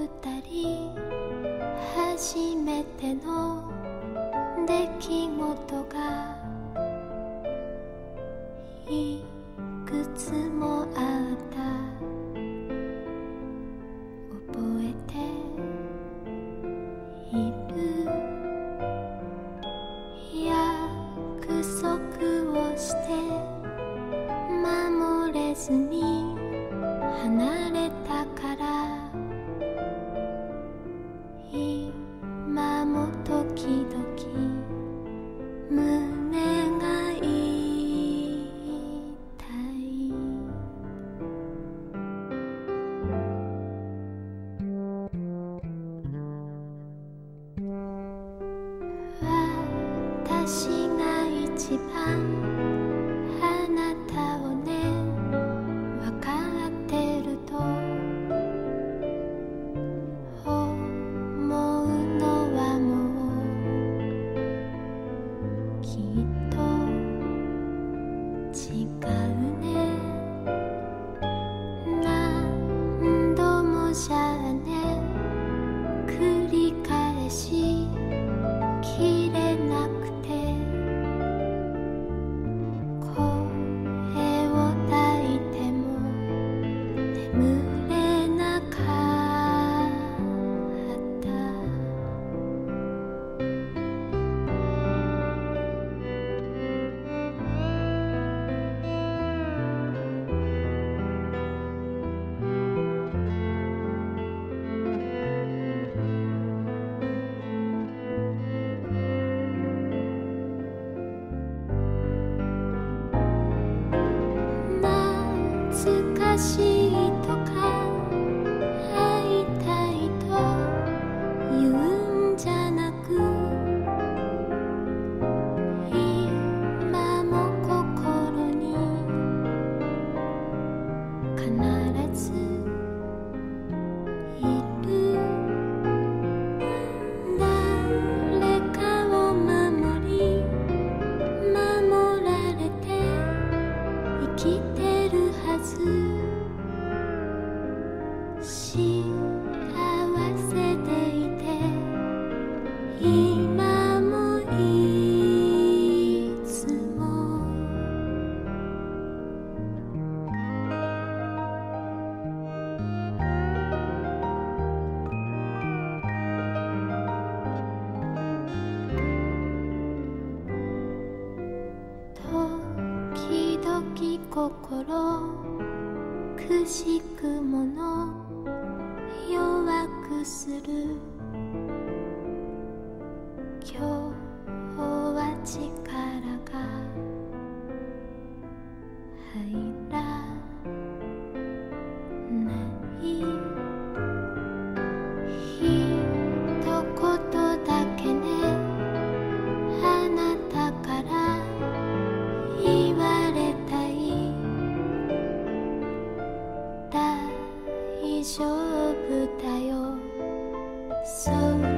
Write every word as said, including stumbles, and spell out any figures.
二人初めての出来事がいくつもあった覚えている約束をして守れずに離れたから今も時々胸が痛い私が一番あなたをね分かってると思うのはもうきっと違うね何度もじゃあね繰り返しきれなくて声を抱いても眠れなかった懐かしいとか会いたいと言うんじゃなく今も心に必ずいる誰かを守り守られて生きてるはず幸せでいて今もいつも時々心くしくもの弱くする今日は力が入らない一言だけねあなたから言われたい大丈夫だよそう